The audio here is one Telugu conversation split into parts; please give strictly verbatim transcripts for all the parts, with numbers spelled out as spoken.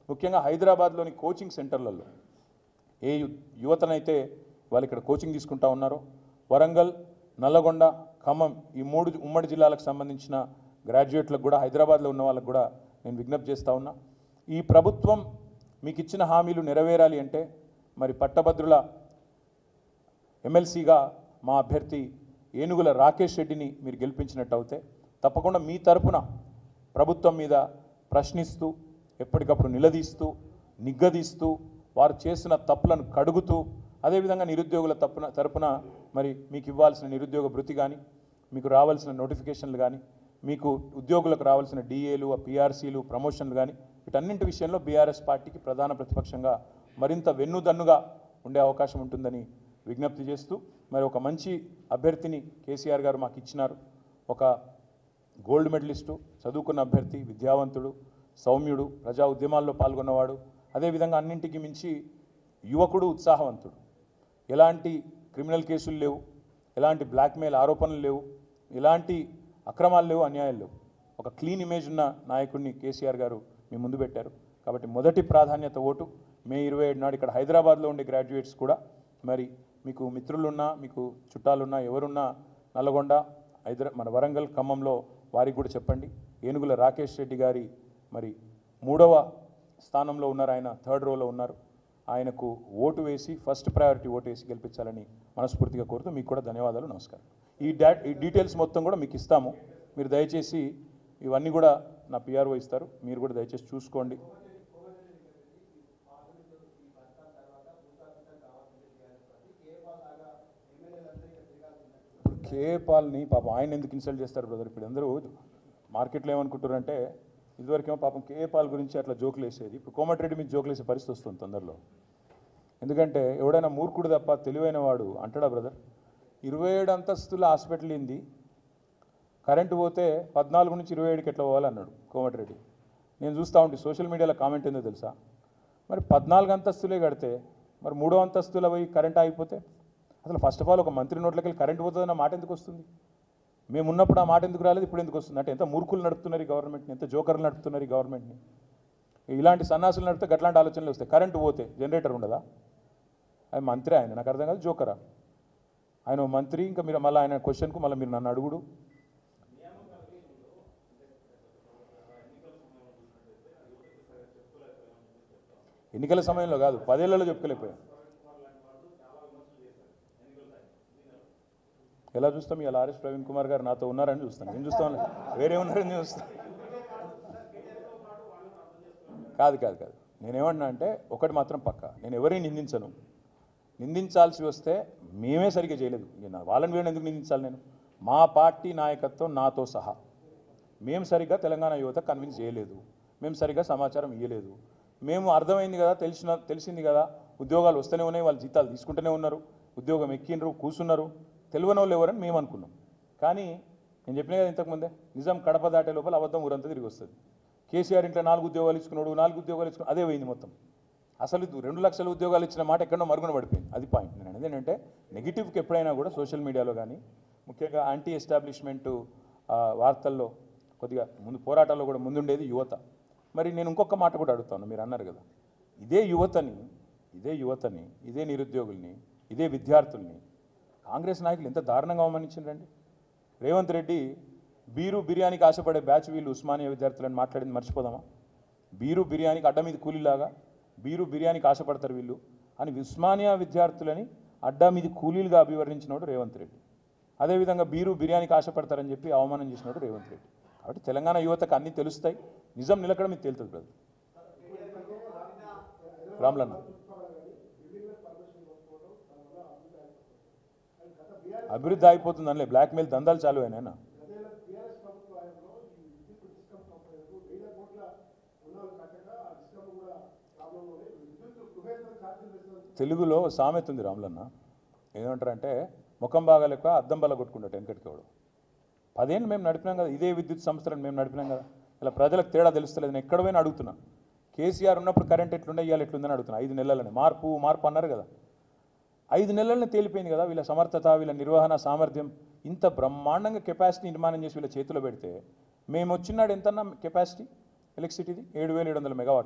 ముఖ్యంగా హైదరాబాద్లోని కోచింగ్ సెంటర్లలో ఏ యువతనైతే వాళ్ళు ఇక్కడ కోచింగ్ తీసుకుంటా ఉన్నారో, వరంగల్, నల్లగొండ, ఖమ్మం ఈ మూడు ఉమ్మడి జిల్లాలకు సంబంధించిన గ్రాడ్యుయేట్లకు కూడా, హైదరాబాద్లో ఉన్న వాళ్ళకు కూడా నేను విజ్ఞప్తి చేస్తూ ఉన్నా. ఈ ప్రభుత్వం మీకు ఇచ్చిన హామీలు నెరవేరాలి అంటే మరి పట్టభద్రుల ఎమ్మెల్సీగా మా అభ్యర్థి ఏనుగుల రాకేష్ రెడ్డిని మీరు గెలిపించినట్టు అవుతే తప్పకుండా మీ తరపున ప్రభుత్వం మీద ప్రశ్నిస్తూ, ఎప్పటికప్పుడు నిలదీస్తూ, నిగ్గదీస్తూ, వారు చేసిన తప్పులను కడుగుతూ, అదేవిధంగా నిరుద్యోగుల తప్పున తరపున మరి మీకు ఇవ్వాల్సిన నిరుద్యోగ భృతి కానీ, మీకు రావాల్సిన నోటిఫికేషన్లు కానీ, మీకు ఉద్యోగులకు రావాల్సిన డిఏలు, పిఆర్సీలు, ప్రమోషన్లు కానీ, వీటన్నింటి విషయంలో బీఆర్ఎస్ పార్టీకి ప్రధాన ప్రతిపక్షంగా మరింత వెన్నుదన్నుగా ఉండే అవకాశం ఉంటుందని విజ్ఞప్తి చేస్తూ, మరి ఒక మంచి అభ్యర్థిని కేసీఆర్ గారు మాకు ఇచ్చినారు. ఒక గోల్డ్ మెడలిస్టు, చదువుకున్న అభ్యర్థి, విద్యావంతుడు, సౌమ్యుడు, ప్రజా ఉద్యమాల్లో పాల్గొన్నవాడు, అదేవిధంగా అన్నింటికి మించి యువకుడు, ఉత్సాహవంతుడు. ఎలాంటి క్రిమినల్ కేసులు లేవు, ఎలాంటి బ్లాక్మెయిల్ ఆరోపణలు లేవు, ఎలాంటి అక్రమాలు లేవు, అన్యాయాలు లేవు. ఒక క్లీన్ ఇమేజ్ ఉన్న నాయకుడిని కేసీఆర్ గారు మీ ముందు పెట్టారు. కాబట్టి మొదటి ప్రాధాన్యత ఓటు మే ఇరవై ఏడు నాడు ఇక్కడ హైదరాబాద్లో ఉండే గ్రాడ్యుయేట్స్ కూడా, మరి మీకు మిత్రులున్నా, మీకు చుట్టాలున్నా, ఎవరున్నా నల్లగొండ, హైదరా మన వరంగల్, ఖమ్మంలో వారికి కూడా చెప్పండి. ఏనుగుల రాకేష్ రెడ్డి గారి మరి మూడవ స్థానంలో ఉన్నారు, ఆయన థర్డ్ రోలో ఉన్నారు. ఆయనకు ఓటు వేసి ఫస్ట్ ప్రయారిటీ ఓటు వేసి గెలిపించాలని మనస్ఫూర్తిగా కోరుతూ మీకు కూడా ధన్యవాదాలు, నమస్కారం. ఈ డా ఈ డీటెయిల్స్ మొత్తం కూడా మీకు ఇస్తాము. మీరు దయచేసి ఇవన్నీ కూడా నా పిఆర్ఓ ఇస్తారు, మీరు కూడా దయచేసి చూసుకోండి. ఇప్పుడు కేఏ పాల్ని పాపం ఆయన ఎందుకు ఇన్సల్ట్ చేస్తారు బ్రదర్? ఇప్పుడు అందరూ మార్కెట్లో ఏమనుకుంటారంటే, ఇదివరకేమో పాపం కేఏ పాల్ గురించి అట్లా జోకులు వేసేది, ఇప్పుడు కోమటిరెడ్డి మీద జోకులు వేసే పరిస్థితి వస్తుంది తొందరలో. ఎందుకంటే ఎవడైనా మూర్ఖుడు తప్ప తెలివైన వాడు అంటాడా బ్రదర్? ఇరవై ఏడు అంతస్తుల హాస్పిటల్ ఏంది, కరెంటు పోతే పద్నాలుగు నుంచి ఇరవై ఏడుకి ఎట్లా పోవాలన్నాడు కోమటిరెడ్డి. నేను చూస్తూ ఉంటే సోషల్ మీడియాలో కామెంట్ ఏందో తెలుసా, మరి పద్నాలుగు అంతస్తులే కడితే మరి మూడో అంతస్తుల పోయి కరెంట్ ఆగిపోతే, అసలు ఫస్ట్ ఆఫ్ ఆల్ ఒక మంత్రి నోట్లకి వెళ్ళి కరెంట్ పోతుందన్న మాట ఎందుకు వస్తుంది? మేము ఉన్నప్పుడు ఆ మాట ఎందుకు రాలేదు, ఇప్పుడు ఎందుకు వస్తుంది? అంటే ఎంత మూర్ఖులు నడుపుతున్నారు ఈ గవర్నమెంట్ని, ఎంత జోకర్లు నడుపుతున్నారు ఈ గవర్నమెంట్ని. ఇలాంటి సన్నాసులు నడిపితే అట్లాంటి ఆలోచనలు వస్తాయి. కరెంటు పోతే జనరేటర్ ఉండదా? అది మంత్రి ఆయన, నాకు అర్థం కాదు, జోకరా ఆయన మంత్రి. ఇంకా మీరు మళ్ళీ ఆయన క్వశ్చన్కు మళ్ళీ మీరు నన్ను అడుగుడు. ఎన్నికల సమయంలో కాదు, పదేళ్లలో చెప్పుకోలేకపోయా. ఎలా చూస్తాం? ఇలా ఆర్ఎస్ ప్రవీణ్ కుమార్ గారు నాతో ఉన్నారని చూస్తాను. నేను చూస్తాను, వేరే ఉన్నారని చూస్తాను. కాదు కాదు కాదు నేనేమన్నా అంటే ఒకటి మాత్రం పక్క, నేను ఎవరిని నిందించను. నిందించాల్సి వస్తే మేమే సరిగ్గా చేయలేదు, వాళ్ళని వీళ్ళని ఎందుకు నిందించాలి? నేను మా పార్టీ నాయకత్వం నాతో సహా మేము సరిగ్గా తెలంగాణ యువత కన్విన్స్ చేయలేదు, మేము సరిగ్గా సమాచారం ఇవ్వలేదు. మేము అర్థమైంది కదా, తెలిసిన తెలిసింది కదా, ఉద్యోగాలు వస్తూనే ఉన్నాయి, వాళ్ళు జీతాలు తీసుకుంటూనే ఉన్నారు, ఉద్యోగం ఎక్కినరు, కూర్చున్నారు, తెలియని వాళ్ళు ఎవరని మేము అనుకున్నాం. కానీ నేను చెప్పిన కదా ఇంతకుముందే, నిజం కడప దాటే లోపల అబద్ధం ఊరంతా తిరిగి వస్తుంది. కేసీఆర్ ఇంట్లో నాలుగు ఉద్యోగాలు ఇచ్చుకున్నాడు, నాలుగు ఉద్యోగాలు ఇచ్చుకున్నాడు, అదే పోయింది మొత్తం. అసలు రెండు లక్షల ఉద్యోగాలు ఇచ్చిన మాట ఎక్కడో మరుగున పడిపోయింది. అది పాయింట్. నేను అనేది ఏంటంటే నెగిటివ్కి ఎప్పుడైనా కూడా సోషల్ మీడియాలో కానీ, ముఖ్యంగా యాంటీ ఎస్టాబ్లిష్మెంట్ వార్తల్లో కొద్దిగా ముందు పోరాటాల్లో కూడా ముందుండేది యువత. మరి నేను ఇంకొక మాట కూడా అడుగుతాను, మీరు అన్నారు కదా, ఇదే యువతని ఇదే యువతని ఇదే నిరుద్యోగుల్ని, ఇదే విద్యార్థుల్ని కాంగ్రెస్ నాయకులు ఎంత దారుణంగా అవమానించిండ్రండి. రేవంత్ రెడ్డి బీరు బిర్యానీకి ఆశపడే బ్యాచ్ వీళ్ళు ఉస్మానియా విద్యార్థులని మాట్లాడింది మర్చిపోదామా? బీరు బిర్యానీకి అడ్డ మీద కూలీలాగా బీరు బిర్యానీకి ఆశపడతారు వీళ్ళు అని ఉస్మానియా విద్యార్థులని అడ్డా మీద కూలీలుగా అభివర్ణించినోడు రేవంత్ రెడ్డి. అదేవిధంగా బీరు బిర్యానీకి ఆశపడతారని చెప్పి అవమానం చేసినోడు రేవంత్ రెడ్డి. కాబట్టి తెలంగాణ యువతకు అన్నీ తెలుస్తాయి, నిజం నిలకడ మీకు తేలుతుంది బ్రదర్. రామ్లన్న అభివృద్ధి ఆగిపోతుందనిలే, బ్లాక్మెయిల్ దందాలు చాలు అయినా. తెలుగులో సామెత ఉంది రాములన్న, ఏమంటారంటే ముఖం బాగా లెక్క అద్దం బల కొట్టుకుంటాడు వెనకటికోడు. పదేళ్ళు మేము నడిపినాం కదా, ఇదే విద్యుత్ సంస్థలను మేము నడిపినాం కదా, ఇలా ప్రజలకు తేడా తెలుస్తలేదు. నేను ఎక్కడ పోయినా అడుగుతున్నా, కేసీఆర్ ఉన్నప్పుడు కరెంట్ ఎట్లుండే, ఇవాళ ఎట్లుందని అడుగుతున్నా. ఐదు నెలలని మార్పు మార్పు అన్నారు కదా, ఐదు నెలలనే తేలిపోయింది కదా వీళ్ళ సమర్థత, వీళ్ళ నిర్వహణ సామర్థ్యం. ఇంత బ్రహ్మాండంగా కెపాసిటీ నిర్మాణం చేసి వీళ్ళ చేతిలో పెడితే, మేము వచ్చినాడు ఎంతన్నా కెపాసిటీ ఎలక్ట్రిసిటీది ఏడు వేల ఏడు వందల మెగావాట్లు.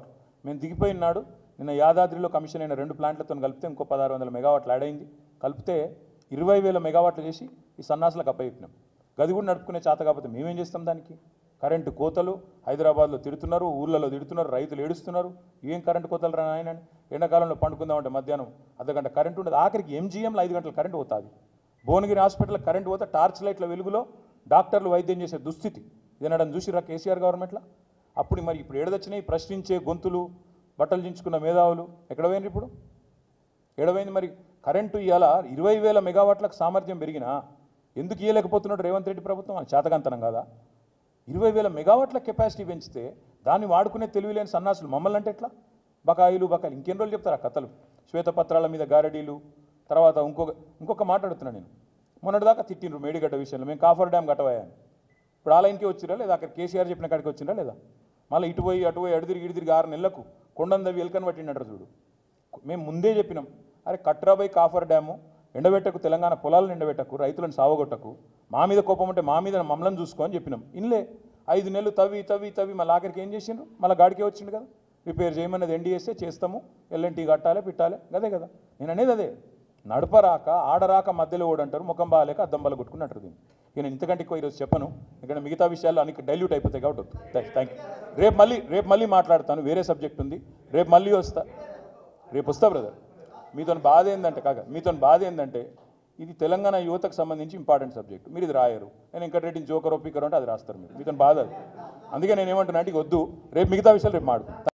మేము దిగిపోయినాడు నిన్న యాదాద్రిలో కమిషన్ అయిన రెండు ప్లాంట్లతో కలిపితే ఇంకో పదహారు వందల మెగావాట్లు యాడ్ అయింది. కలిపితే ఇరవై వేల మెగావాట్లు చేసి ఈ సన్నాసులకు అప్పయిపోయినాం. గది కూడా నడుపుకునే చేత కాకపోతే మేమేం చేస్తాం దానికి? కరెంటు కోతలు హైదరాబాద్లో తిడుతున్నారు, ఊళ్ళలో తిడుతున్నారు, రైతులు ఏడుస్తున్నారు. ఏం కరెంటు కోతలు రా ఆయన? ఎండాకాలంలో పండుకుందామంటే మధ్యాహ్నం అర్ధగంట కరెంటు ఉండదు. ఆఖరికి ఎంజీఎంలో ఐదు గంటల కరెంటు పోతుంది. భువనగిరి హాస్పిటల్ కరెంటు పోతే టార్చ్ లైట్ల వెలుగులో డాక్టర్లు వైద్యం చేసే దుస్థితి ఇదనడం చూసిరా కేసీఆర్ గవర్నమెంట్లో. అప్పుడు మరి ఇప్పుడు ఏడదొచ్చినాయి ప్రశ్నించే గొంతులు, బట్టలు దించుకున్న మేధావులు ఎక్కడ పోయినారు? ఇప్పుడు ఏడవైంది మరి కరెంటు ఇవాళ ఇరవై వేల మెగావాట్లకు సామర్థ్యం పెరిగినా ఎందుకు ఇవ్వలేకపోతున్నాడు రేవంత్ రెడ్డి ప్రభుత్వం? అని చేతకంతనం కాదా? ఇరవై వేల మెగావాట్ల కెపాసిటీ పెంచితే దాన్ని వాడుకునే తెలివి లేని సన్నాసులు మమ్మల్ని అంటే ఎట్లా? బకాయిలు బకాయిలు ఇంకెన్ని రోజులు చెప్తారా కథలు? శ్వేతపత్రాల మీద గారడీలు. తర్వాత ఇంకొక ఇంకొక మాట అడుగుతున్నాను నేను. మొన్నటిదాకా తిట్టిండ్రు మేడిగడ్డ విషయంలో, మేము కాఫర్ డ్యామ్ కట్టవాయని. ఇప్పుడు ఆ లైన్కి వచ్చిరా లేదా? అక్కడ కేసీఆర్ చెప్పిన కాడికి వచ్చిందా లేదా? మళ్ళీ ఇటు పోయి అటు పోయి అడు తిరిగి ఇటు తిరిగి ఆరు నెలలకు కొండందవి ఎలుకని పట్టిండట చూడు. మేము ముందే చెప్పినాం, అరే కట్రాబై కాఫర్ డ్యాము ఎండబెట్టకు, తెలంగాణ పొలాలను ఎండబెట్టకు, రైతులను సావగొట్టకు, మా మీద కోపం అంటే మా మీద మమ్మల్ని చూసుకో అని చెప్పినాం. ఇన్లే ఐదు నెలలు తవ్వి తవ్వి తవ్వి మళ్ళీ ఆఖరికి ఏం చేసిండ్రు? మళ్ళీ గాడికే వచ్చిండు కదా. రిపేర్ చేయమన్నది ఎన్డీఎస్ఏ చేస్తాము, ఎల్ఎన్టీ కట్టాలి పెట్టాలి అదే కదా నేను అనేది. అదే నడపరాక ఆడరాక మధ్యలో ఓడంటారు, ముఖం బాగాలేక అద్దం బల కొట్టుకుని అంటారు దీన్ని. ఇక నేను ఇంతకంటే ఎక్కువ ఈరోజు చెప్పను, ఇక్కడ మిగతా విషయాలు అన్ని డైల్యూట్ అయిపోతాయి కాబట్టి. Thank you. రేపు మళ్ళీ రేపు మళ్ళీ మాట్లాడతాను, వేరే సబ్జెక్ట్ ఉంది, రేపు మళ్ళీ వస్తా. రేపు వస్తా బ్రదర్. మీతో బాధ ఏంటంటే కాక మీతో బాధ ఏంటంటే ఇది తెలంగాణ యువతకు సంబంధించి ఇంపార్టెంట్ సబ్జెక్ట్. మీరు ఇది రాయరు, నేను వెంకటరెడ్డిని జోకర్ ఒప్పికరు అంటే అది రాస్తారు మీరు. మీతో బాధ అది. అందుకే నేను ఏమంటున్నా అంటే వద్దు, రేపు మిగతా విషయాలు రేపు మాడు.